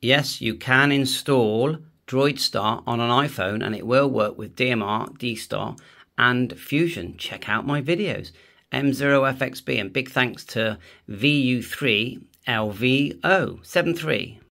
Yes, you can install Droidstar on an iPhone and it will work with DMR, D-Star and Fusion. Check out my videos. M0FXB, and big thanks to vu3lvo 73.